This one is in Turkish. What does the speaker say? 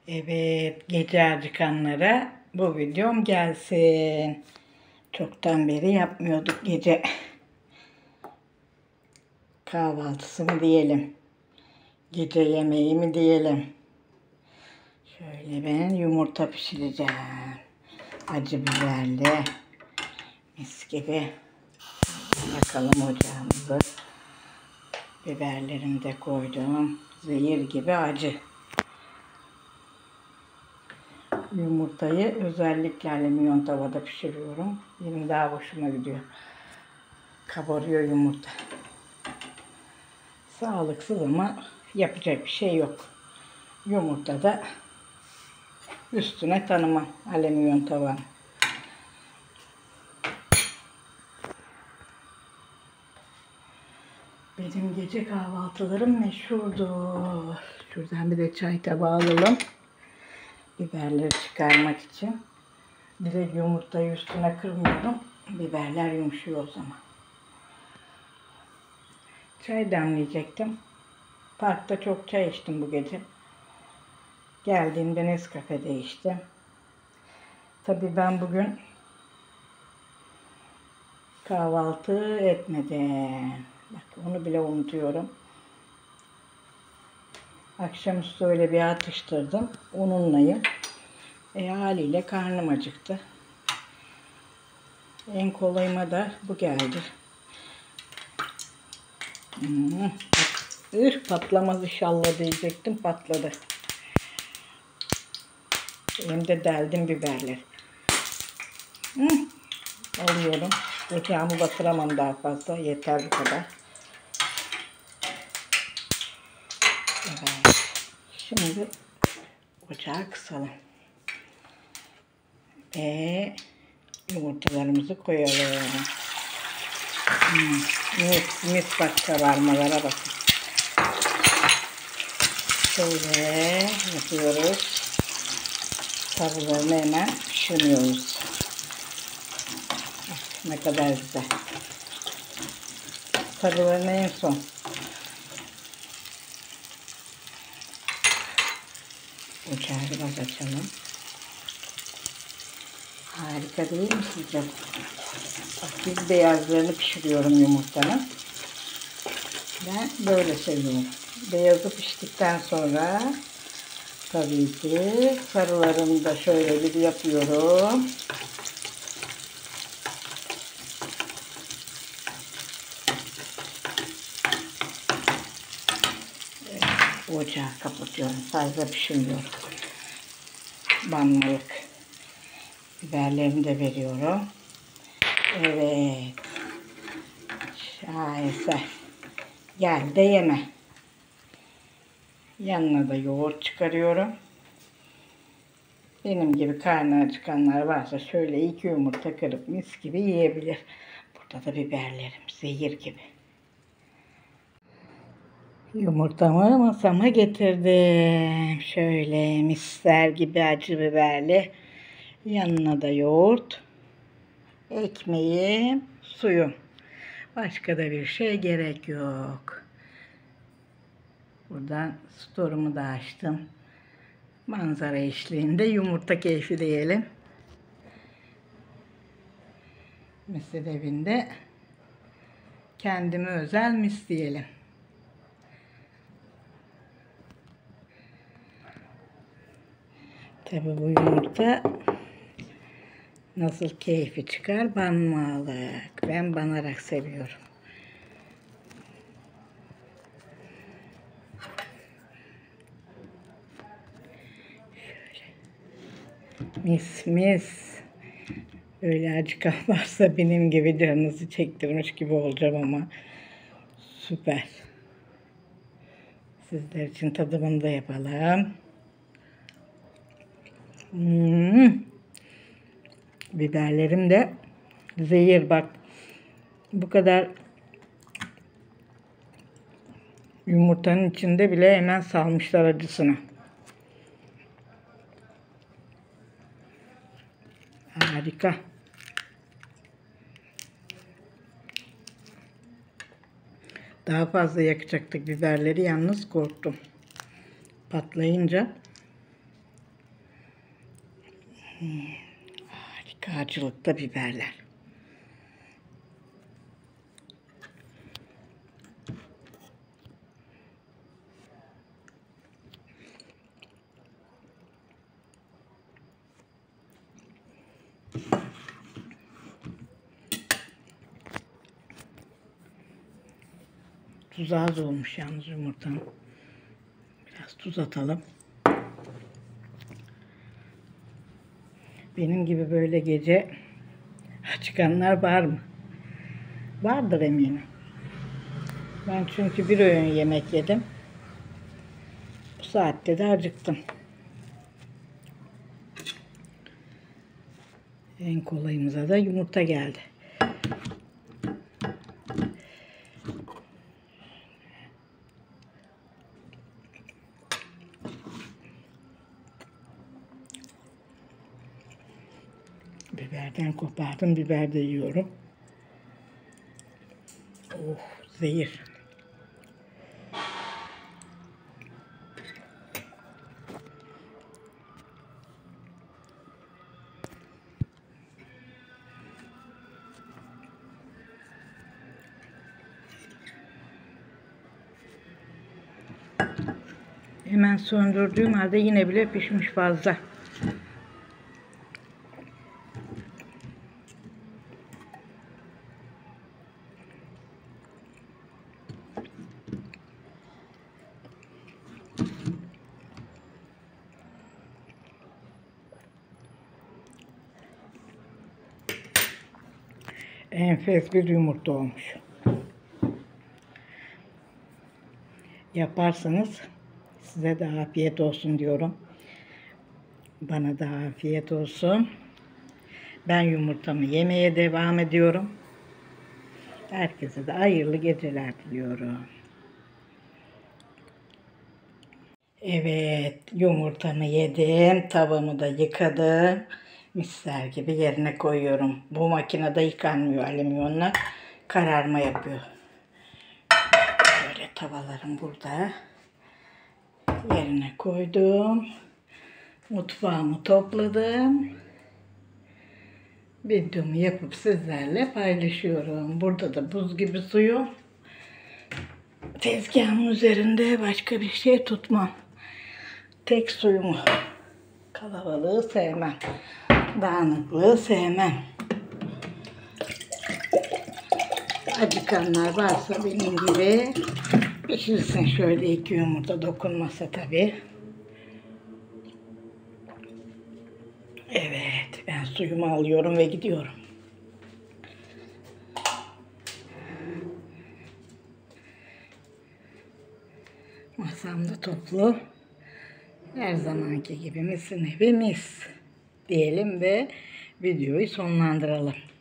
Evet, gece acıkanlara bu videom gelsin. Çoktan beri yapmıyorduk gece kahvaltısı mı diyelim, gece yemeği mi diyelim. Şöyle ben yumurta pişireceğim. Acı biberli, mis gibi. Yakalım ocağımızı. Biberlerimi de koydum. Zehir gibi acı. Yumurtayı özellikle alüminyum tavada pişiriyorum. Benim daha hoşuma gidiyor. Kabarıyor yumurta. Sağlıksız ama yapacak bir şey yok. Yumurta da üstüne tanımam alüminyum tavanın. Benim gece kahvaltılarım meşhurdur. Şuradan bir de çay tabağı alalım. Biberleri çıkarmak için. Direkt yumurtayı üstüne kırmıyorum. Biberler yumuşuyor o zaman. Çay demleyecektim. Parkta çok çay içtim bu gece. Geldiğimde Nescafe içtim. Tabii ben bugün kahvaltı etmedim. Bak onu bile unutuyorum. Akşamüstü öyle bir atıştırdım. Onunlayım. Haliyle karnım acıktı. En kolayıma da bu geldi. Patlamaz inşallah diyecektim. Patladı. Hem de deldim biberleri. Alıyorum. Ocağımı batıramam daha fazla. Yeter bu kadar. Evet. Şimdi ocağı kısalım. Ve yumurtalarımızı koyalım. Mis bak, kabarmalara bakın. Şöyle yapıyoruz. Sarılarını hemen pişirmiyoruz. Bak, ne kadar güzel. Sarılarını en son. Ocağı biraz açalım. Harika değil mi sizce? Bak, biz beyazlarını pişiriyorum yumurtanın. Ben böyle seviyorum. Beyazı piştikten sonra tabii ki sarılarını da şöyle bir yapıyorum. Evet, ocağı kapatıyorum. Fazla pişirmiyorum. Banmalık. Biberlerimi de veriyorum. Evet. Şaheser. Gel de yeme. Yanına da yoğurt çıkarıyorum. Benim gibi karnı acıkanlar varsa şöyle 2 yumurta kırıp mis gibi yiyebilir. Burada da biberlerim zehir gibi. Yumurtamı masama getirdim. Şöyle misler gibi acı biberli. Yanına da yoğurt. Ekmeğim, suyum. Başka da bir şey gerek yok. Buradan storumu da açtım. Manzara eşliğinde yumurta keyfi diyelim. Misir evinde kendime özel mis diyelim. Tabii bu yumurta nasıl keyfi çıkar? Banmalık. Ben banarak seviyorum. Mis mis. Öyle acıkan varsa benim gibi canınızı çektirmiş gibi olacağım ama süper. Sizler için tadımını da yapalım. Biberlerim de zehir bak. Bu kadar yumurtanın içinde bile hemen salmışlar acısını. Harika. Daha fazla yakacaktık biberleri, yalnız korktum. Patlayınca Harika acılıkta biberler. Tuz az olmuş yalnız yumurtanın. Biraz tuz atalım. Benim gibi böyle gece çıkanlar var mı? Vardır eminim. Ben çünkü bir öğün yemek yedim. Bu saatte de acıktım. En kolayımıza da yumurta geldi. Biberden kopardım. Biber de yiyorum. Oh, zehir. Hemen söndürdüğüm halde yine bile pişmiş fazla. Enfes bir yumurta olmuş. Yaparsanız size de afiyet olsun diyorum. Bana da afiyet olsun. Ben yumurtamı yemeye devam ediyorum. Herkese de hayırlı geceler diliyorum. Evet, yumurtamı yedim. Tavamı da yıkadım. Misler gibi yerine koyuyorum. Bu makinede yıkanmıyor alüminyonla. Kararma yapıyor. Böyle tavalarım burada. Yerine koydum. Mutfağımı topladım. Videomu yapıp sizlerle paylaşıyorum. Burada da buz gibi suyum. Tezgahımın üzerinde başka bir şey tutmam. Tek suyumu. Kalabalığı sevmem. Dağınıklığı sevmem. Acıkanlar varsa benim gibi pişirsin şöyle 2 yumurta, dokunmasa tabii. Evet, ben suyumu alıyorum ve gidiyorum. Masamda toplu. Her zamanki gibi misin evi mis diyelim ve videoyu sonlandıralım.